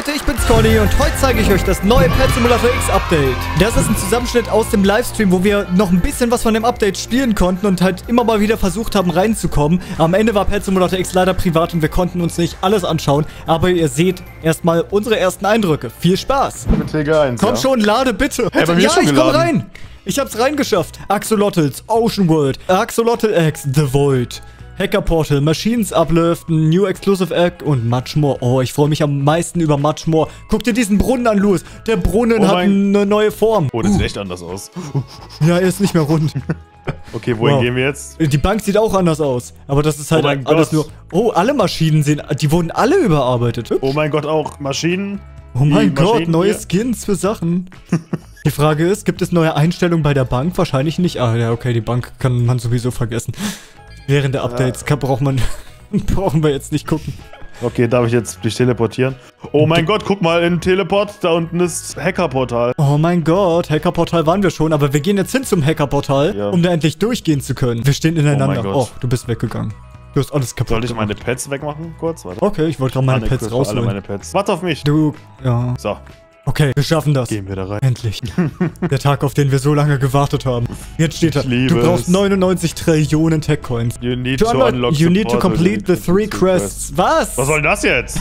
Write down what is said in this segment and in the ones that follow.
Leute, ich bin's Conny und heute zeige ich euch das neue Pet Simulator X Update. Das ist ein Zusammenschnitt aus dem Livestream, wo wir noch ein bisschen was von dem Update spielen konnten und halt immer mal wieder versucht haben reinzukommen. Am Ende war Pet Simulator X leider privat und wir konnten uns nicht alles anschauen, aber ihr seht erstmal unsere ersten Eindrücke. Viel Spaß! Mit TG1, Komm schon, lade bitte! Hey, bei mir ja, schon ich komm geladen. rein! Ich hab's reingeschafft. Axolotls, Ocean World, Axolotl X, The Void, Hacker Portal, Machines Upliften, New Exclusive Egg und much more. Oh, ich freue mich am meisten über much more. Guck dir diesen Brunnen an, Louis. Der Brunnen hat eine neue Form. Oh, das sieht echt anders aus. Ja, er ist nicht mehr rund. Okay, wohin gehen wir jetzt? Die Bank sieht auch anders aus. Aber das ist halt mein alles Gott. nur... Oh, alle Maschinen sehen... Die wurden alle überarbeitet. Hübsch. Oh mein Gott, auch Maschinen. Oh mein Gott, Maschinen neue hier? Skins für Sachen. Die Frage ist, gibt es neue Einstellungen bei der Bank? Wahrscheinlich nicht. Ah ja, okay, die Bank kann man sowieso vergessen. Während der Updates brauchen wir jetzt nicht gucken. Okay, darf ich jetzt dich teleportieren? Oh mein Gott, guck mal, in Teleport, da unten ist Hackerportal. Oh mein Gott, Hackerportal waren wir schon, aber wir gehen jetzt hin zum Hackerportal, Ja. um da endlich durchgehen zu können. Wir stehen ineinander. Gott. Oh, du bist weggegangen. Du hast alles kaputt Sollte ich meine gemacht. Pets wegmachen? Kurz, warte. Okay, ich wollte gerade meine Pets Alle rausholen. meine Pets. Warte auf mich. Du, ja. So, Okay, wir schaffen das. gehen wir da rein. Endlich. Der Tag, auf den wir so lange gewartet haben. Jetzt steht da, Ich liebe du brauchst es. 99 Trillionen Tech-Coins. You need To to unlock, unlock you the need to portal. complete the 3 quests. Was? Was soll das jetzt?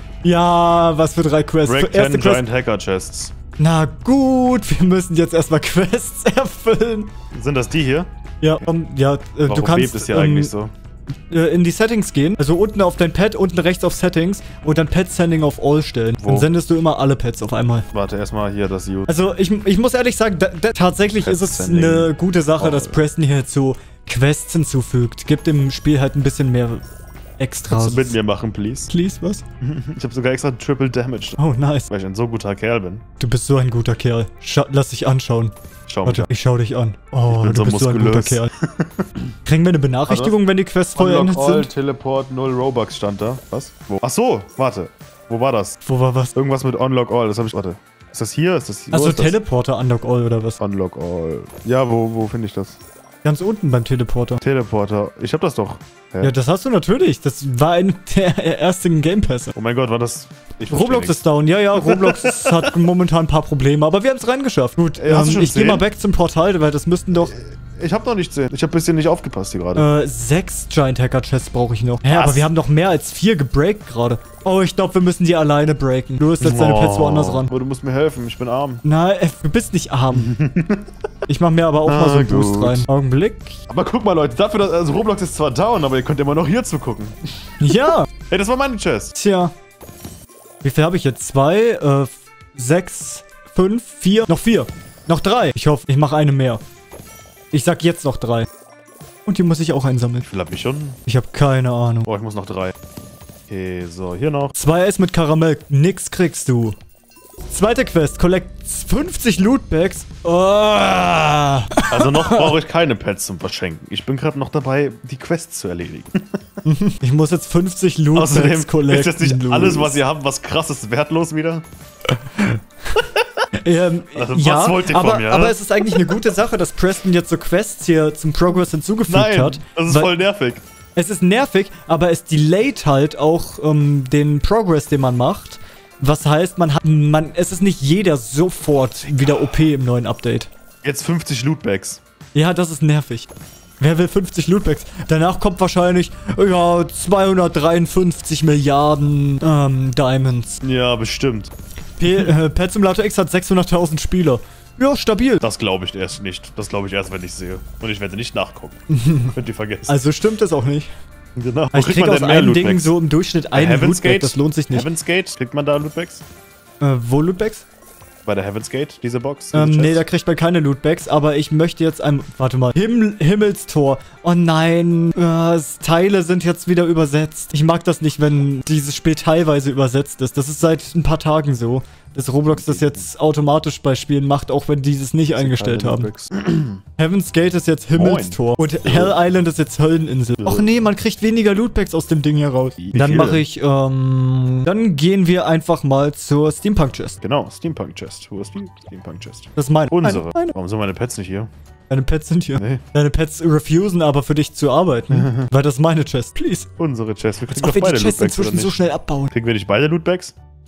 Ja, was für 3 Quests? Break Erste 10 Quest. Giant Hacker Chests. Na gut, wir müssen jetzt erstmal Quests erfüllen. Sind das die hier? Ja, ja, du Warum kannst bebt es hier eigentlich so? in die Settings gehen. Also unten auf dein Pad, unten rechts auf Settings und dann Pet Sending auf All stellen. Wo? Dann sendest du immer alle Pets auf einmal. Warte, erstmal hier das U. Also ich muss ehrlich sagen, tatsächlich Pet ist es Sending eine gute Sache, All. dass Preston hier so Quests hinzufügt. Gibt dem Spiel halt ein bisschen mehr Extras. Kannst du mit mir machen, please? Please, was? Ich habe sogar extra Triple Damage, Oh, nice. weil ich ein so guter Kerl bin. Du bist so ein guter Kerl. Lass dich anschauen. Schau mich Warte, an. ich schau dich an. Oh, bin du so bist so ein guter muskulös. Kerl. Kriegen wir eine Benachrichtigung, wenn die Quests vollendet Unlock all, sind? Teleport, 0 Robux stand da. Was? Wo? Ach so, warte. Wo war das? Wo war was? Irgendwas mit Unlock All, das habe ich... Warte. Ist das hier? Ist das hier? Wo Achso, ist das? Teleporter Unlock All oder was? Unlock All. Ja, wo finde ich das? Ganz unten beim Teleporter. Teleporter. Ich habe das doch. Hä? Ja, das hast du natürlich. Das war ein der ersten Game Pässe. Oh mein Gott, war das... Ich versteh Roblox nichts. ist down. Ja, Roblox hat momentan ein paar Probleme, aber wir haben es reingeschafft. Gut, Hast du schon ich gehe 10? mal back zum Portal, weil das müssten doch Ich habe noch nicht 10. Ich habe ein bisschen nicht aufgepasst hier gerade. 6 Giant Hacker Chests brauche ich noch. Hä, Was? aber wir haben doch mehr als 4 gebreakt gerade. Oh, ich glaube, wir müssen die alleine breaken. Du hast jetzt deine Pets woanders ran. Aber du musst mir helfen, ich bin arm. Na, du bist nicht arm. Ich mache mir aber auch mal so einen Boost gut. rein. Augenblick. Aber guck mal, Leute, dafür, dass... Also Roblox ist zwar down, aber ihr könnt immer noch hier zugucken. Ja. Hey, das war meine Chest. Tja. Wie viel habe ich jetzt? 2, 6, 5, 4. Noch 4. Noch 3. Ich hoffe, ich mache eine mehr. Ich sag jetzt noch 3. Und die muss ich auch einsammeln. Wie viel hab ich schon? Ich habe keine Ahnung. Oh, ich muss noch 3. Okay, so, hier noch. 2 Eis mit Karamell. Nix kriegst du. Zweite Quest. Collect 50 Lootbags. Oh. Also noch brauche ich keine Pets zum Verschenken. Ich bin gerade noch dabei, die Quests zu erledigen. Ich muss jetzt 50 Lootbags Außerdem collecten. ist jetzt nicht Louis. alles, was ihr habt, was krass ist, wertlos wieder. Also, was ja, wollt ihr von mir, aber hä? es ist eigentlich eine gute Sache, dass Preston jetzt so Quests hier zum Progress hinzugefügt Nein, hat. das ist weil- voll nervig. Es ist nervig, aber es delayt halt auch den Progress, den man macht. Was heißt, es ist nicht jeder sofort wieder OP im neuen Update. Jetzt 50 Lootbags. Ja, das ist nervig. Wer will 50 Lootbags? Danach kommt wahrscheinlich, ja, 253 Milliarden Diamonds. Ja, bestimmt. Pet Simulator X hat 600.000 Spieler. Ja, stabil. Das glaube ich erst nicht. Das glaube ich erst, wenn ich sehe. Und ich werde nicht nachgucken. Könnt ihr vergessen. Also stimmt das auch nicht. genau. Ich krieg aus einem Ding so im Durchschnitt einen Heaven's Lootbag, Gate? das lohnt sich nicht. Heaven's Gate? Kriegt man da Lootbags? Wo Lootbags? Bei der Heaven's Gate, diese Box? Diese Nee, Chest? da kriegt man keine Lootbags, aber ich möchte jetzt warte mal. Himmelstor. Oh nein. Teile sind jetzt wieder übersetzt. Ich mag das nicht, wenn dieses Spiel teilweise übersetzt ist. Das ist seit ein paar Tagen so. Dass Roblox das jetzt automatisch bei Spielen macht, auch wenn die es nicht eingestellt haben. Lootbags. Heaven's Gate ist jetzt Himmelstor. Und Hell Island ist jetzt Hölleninsel. Och nee, man kriegt weniger Lootbags aus dem Ding heraus. Wie Dann viele? mache ich, dann gehen wir einfach mal zur Steampunk Chest. Genau, Steampunk Chest. Wo ist die Steampunk Chest? Das ist meine. Unsere. Meine. Warum sind meine Pets nicht hier? Deine Pets sind hier. Nee. Deine Pets refusen aber für dich zu arbeiten. Weil das ist meine Chest. Please. Unsere Chest. Wir kriegen Als ob doch wir beide die Chest Lootbags, oder inzwischen so nicht? schnell abbauen. Kriegen wir nicht beide Lootbags?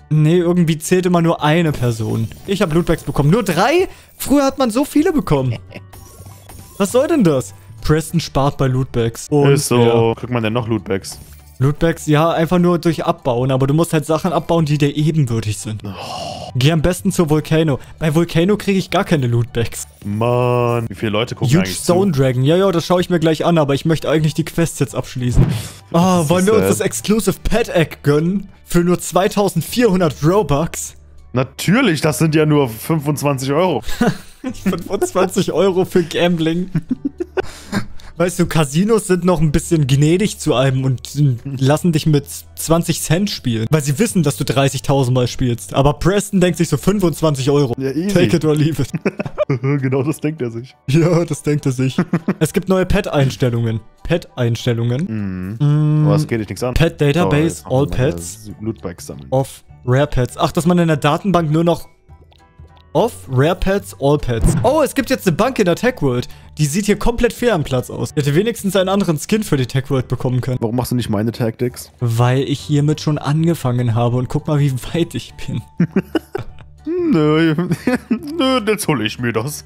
Nee, irgendwie zählt immer nur eine Person. Ich habe Lootbags bekommen. Nur 3? Früher hat man so viele bekommen. Was soll denn das? Preston spart bei Lootbags. Und Ist so. Kriegt man denn noch Lootbags? Lootbags, ja, einfach nur durch Abbauen. Aber du musst halt Sachen abbauen, die dir ebenbürtig sind. Geh am besten zur Volcano. Bei Volcano kriege ich gar keine Lootbags. Mann, wie viele Leute gucken Huge eigentlich Stone zu? Dragon. Ja, das schaue ich mir gleich an, aber ich möchte eigentlich die Quests jetzt abschließen. Ah, wollen wir uns das Exclusive Pet Egg gönnen? Für nur 2400 Robux? Natürlich, das sind ja nur 25 €. 25 € für Gambling. Weißt du, Casinos sind noch ein bisschen gnädig zu einem und lassen dich mit 20 Cent spielen. Weil sie wissen, dass du 30.000 Mal spielst. Aber Preston denkt sich so 25 €. Ja, easy. Take it or leave it. Genau, das denkt er sich. Ja, das denkt er sich. Es gibt neue Pet-Einstellungen. Pet-Einstellungen. Aber es geht dich nichts an. Pet Database, So, all jetzt haben wir Pets, Lootbags sammeln. of Rare Pets. Ach, dass man in der Datenbank nur noch of Rare Pets, all Pets. Oh, es gibt jetzt eine Bank in der Tech World. Die sieht hier komplett fair am Platz aus. Ich hätte wenigstens einen anderen Skin für die Tech World bekommen können. Warum machst du nicht meine Tactics? Weil ich hiermit schon angefangen habe und guck mal, wie weit ich bin. Nö, jetzt hole ich mir das.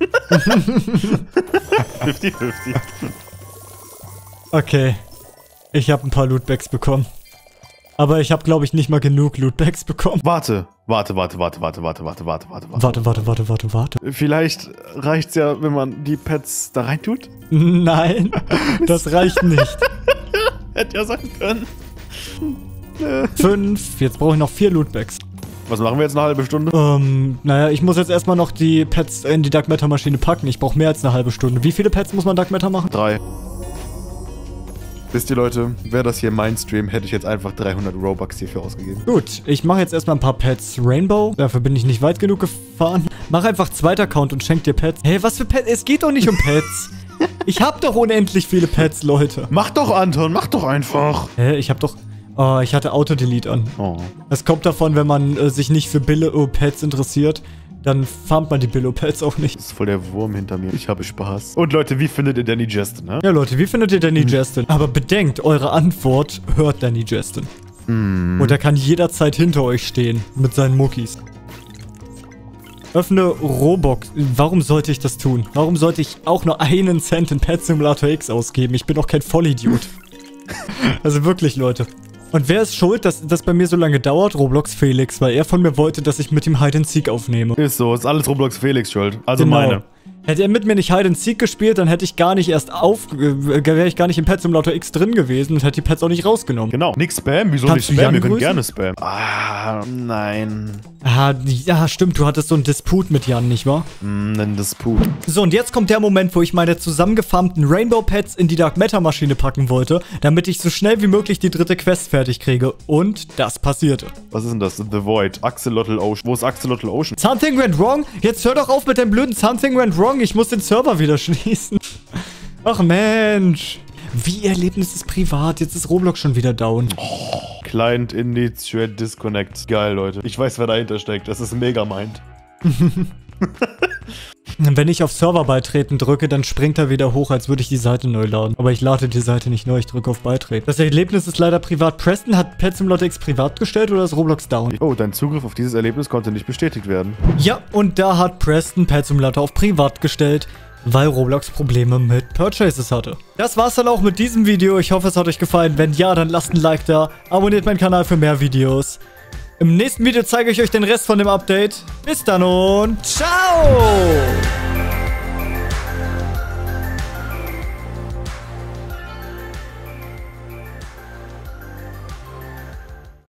50-50. Okay. Ich habe ein paar Lootbags bekommen. Aber ich habe, glaube ich, nicht mal genug Lootbags bekommen. Warte. Vielleicht reicht's ja, wenn man die Pets da rein tut. Nein, das reicht nicht. Hätte ja sein können. 5. Jetzt brauche ich noch 4 Lootbags. Was machen wir jetzt eine halbe Stunde? Naja, ich muss jetzt erstmal noch die Pets in die Dark Matter Maschine packen. Ich brauche mehr als eine halbe Stunde. Wie viele Pets muss man Dark Matter machen? 3. Wisst ihr, Leute, wäre das hier mein Stream, hätte ich jetzt einfach 300 Robux hierfür ausgegeben. Gut, ich mache jetzt erstmal ein paar Pets Rainbow. Dafür bin ich nicht weit genug gefahren. Mach einfach zweiter Account und schenk dir Pets. Hey, was für Pets? Es geht doch nicht um Pets. Ich hab doch unendlich viele Pets, Leute. Mach doch, Anton, mach doch einfach. Hä, ich hab doch... Oh, ich hatte Auto-Delete an. Oh. Das kommt davon, wenn man sich nicht für Billo-Pets interessiert. Dann farmt man die Billo-Pets auch nicht. Das ist voll der Wurm hinter mir. Ich habe Spaß. Und Leute, wie findet ihr Danny Justin, ne? Ja, Leute, wie findet ihr Danny Justin? Aber bedenkt, eure Antwort hört Danny Justin. Und er kann jederzeit hinter euch stehen. Mit seinen Muckis. Öffne Robux. Warum sollte ich das tun? Warum sollte ich auch nur 1 Cent in Pet Simulator X ausgeben? Ich bin doch kein Vollidiot. Also wirklich, Leute. Und wer ist schuld, dass das bei mir so lange dauert? Roblox Felix, weil er von mir wollte, dass ich mit ihm Hide and Seek aufnehme. Ist so, ist alles Roblox Felix schuld. Also Genau. meine. Hätte er mit mir nicht Hide and Seek gespielt, dann hätte ich gar nicht wäre ich gar nicht im Pet Simulator X drin gewesen und hätte die Pets auch nicht rausgenommen. Genau. Nix Spam. Wieso Kannst nicht du Spam? Wir Jan können grüßen? gerne Spam. Ah, nein. Ah, ja, stimmt, du hattest so einen Disput mit Jan, nicht wahr? Ein Disput. So, und jetzt kommt der Moment, wo ich meine zusammengefarmten Rainbow-Pets in die Dark Matter-Maschine packen wollte, damit ich so schnell wie möglich die 3. Quest fertig kriege. Und das passierte. Was ist denn das? The Void. Axolotl Ocean. Wo ist Axolotl Ocean? Something went wrong? Jetzt hör doch auf mit deinem blöden Something went wrong. Ich muss den Server wieder schließen. Ach Mensch. Wie Erlebnis ist privat. Jetzt ist Roblox schon wieder down. Client Initiate Disconnect. Geil, Leute. Ich weiß, wer dahinter steckt. Das ist Megamind. Wenn ich auf Server beitreten drücke, dann springt er wieder hoch, als würde ich die Seite neu laden. Aber ich lade die Seite nicht neu, ich drücke auf Beitreten. Das Erlebnis ist leider privat. Preston hat Pet Simulator X privat gestellt oder ist Roblox down? Oh, dein Zugriff auf dieses Erlebnis konnte nicht bestätigt werden. Ja, und da hat Preston Pet Simulator auf privat gestellt, weil Roblox Probleme mit Purchases hatte. Das war's dann auch mit diesem Video. Ich hoffe, es hat euch gefallen. Wenn ja, dann lasst ein Like da. Abonniert meinen Kanal für mehr Videos. Im nächsten Video zeige ich euch den Rest von dem Update. Bis dann und ciao!